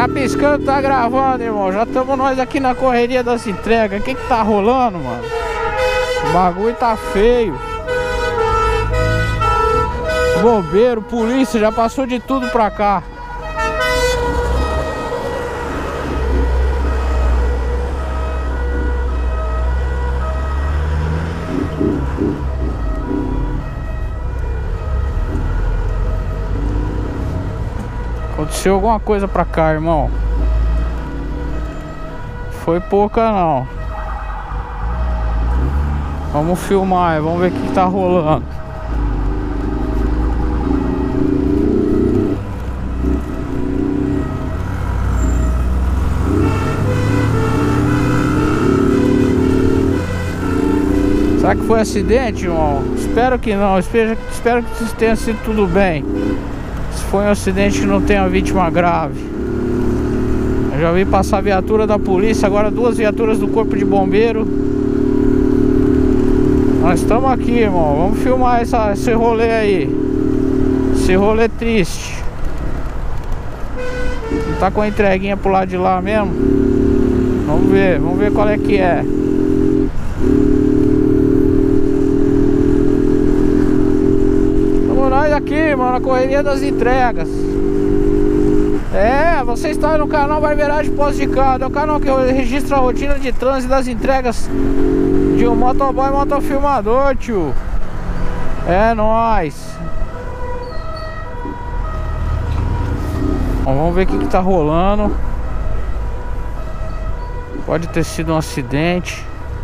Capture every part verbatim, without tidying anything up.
Tá piscando, tá gravando, irmão. Já estamos nós aqui na correria das entregas. O que que tá rolando, mano? O bagulho tá feio. Bombeiro, polícia, já passou de tudo pra cá. Aconteceu alguma coisa pra cá, irmão. Foi pouca não. Vamos filmar, vamos ver o que tá rolando. Será que foi acidente, irmão? Espero que não, espero, espero que tenha sido tudo bem. Se foi um acidente que não tenha vítima grave. Eu já vi passar a viatura da polícia, agora duas viaturas do corpo de bombeiro. Nós estamos aqui, irmão. Vamos filmar essa, esse rolê aí. Esse rolê triste. Não tá com a entreguinha pro lado de lá mesmo? Vamos ver, vamos ver qual é que é. Estamos nós aqui, mano, na correria das entregas. É, você está no canal Barbeiragem Poços de Caldas. É o canal que registra a rotina de trânsito das entregas de um motoboy motofilmador, tio. É nóis. Bom, vamos ver o que que tá rolando. Pode ter sido um acidente.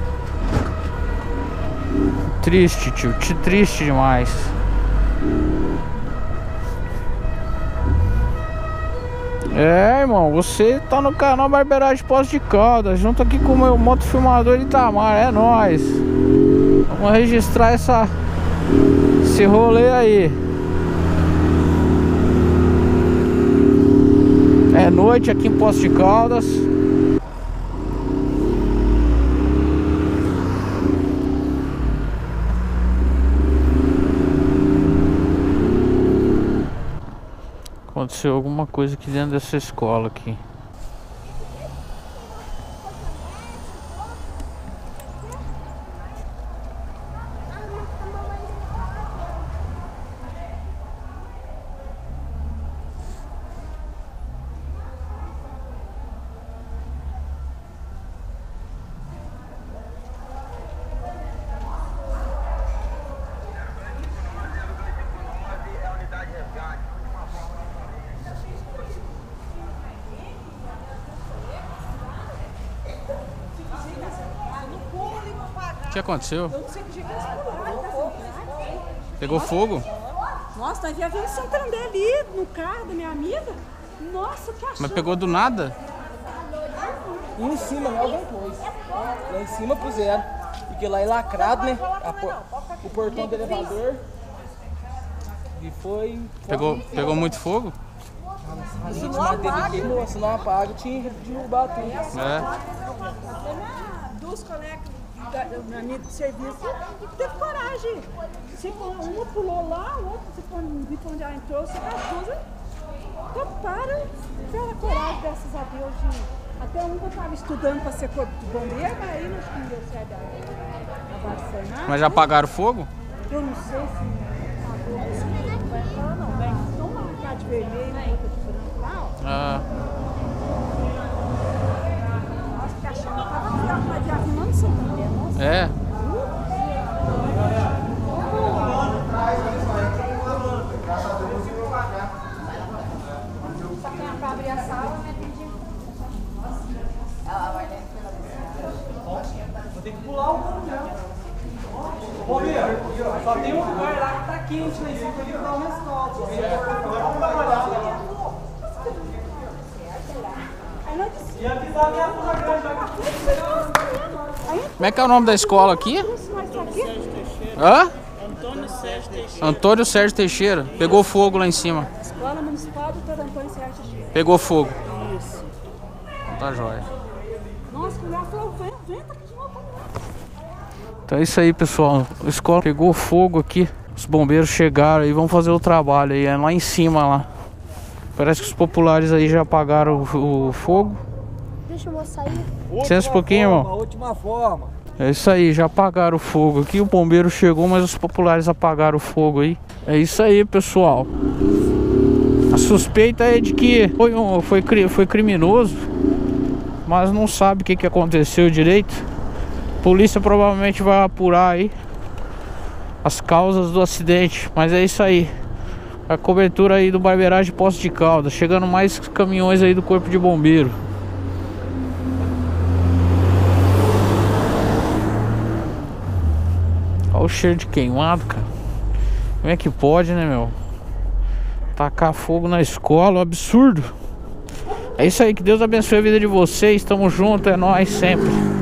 Triste, tio, triste demais. É, irmão, você tá no canal Barbeiragem Poços de Caldas, junto aqui com o meu motofilmador Itamar, é nóis. Vamos registrar essa, esse rolê aí. É noite aqui em Poços de Caldas. Aconteceu alguma coisa aqui dentro dessa escola aqui. O que aconteceu? Pegou fogo? Nossa, nós já vimos Santander ali no carro da minha amiga. Nossa, que achou? Mas pegou do nada? E em cima, né? Alguém pôs. Lá em cima puseram. Porque lá é lacrado, né? Por... O portão do elevador. E foi. Pegou, pegou muito fogo? A gente madeira queimou, se não apaga, tinha que derrubar tudo. É. Duas colegas na minha de serviço teve coragem. Se uma pulou lá, o outro, se for vir onde ela entrou, se as duas toparam, tiveram coragem, graças a Deus. De... Até um que eu estava estudando para ser corpo de bombeiro, mas aí não deu certo a vacina. Mas já apagaram o fogo? Eu não sei se apagou, não vai falar não, vai só marcar de vermelho, né? De branco lá, ó. Ah. Nossa, que a chama estava de arrumando Santander, nossa. É. Só tem a pra abrir a sala, né? Ela vai dentro pela Vou ter que pular o mundo, né? Ô, Bia, só tem um lugar lá que tá quente lá em cima, ali pra uma escola. Vamos dar uma olhada. E avisar que a funa grande aqui. Como é que é o nome da escola aqui? Hã? Antônio Sérgio Teixeira. Antônio Sérgio Teixeira. Pegou fogo lá em cima. Escola Municipal do doutor Antônio Sérgio Teixeira. Pegou fogo. Isso. Tá jóia. Nossa, que mulher falou, vem, vem, tá aqui de novo. Então é isso aí, pessoal. A escola pegou fogo aqui. Os bombeiros chegaram e vão fazer o trabalho aí. É lá em cima lá. Parece que os populares aí já apagaram o, o fogo. Deixa eu sair. Licença um pouquinho, forma, irmão. Última forma. É isso aí, já apagaram o fogo aqui. O bombeiro chegou, mas os populares apagaram o fogo aí. É isso aí, pessoal. A suspeita é de que foi, um, foi, foi criminoso, mas não sabe o que, que aconteceu direito. A polícia provavelmente vai apurar aí as causas do acidente. Mas é isso aí. A cobertura aí do Barbeiragem Poços de Caldas. Chegando mais caminhões aí do Corpo de Bombeiro. Olha o cheiro de queimado, cara. Como é que pode, né, meu? Tacar fogo na escola, um absurdo. É isso aí, que Deus abençoe a vida de vocês. Tamo junto, é nóis sempre.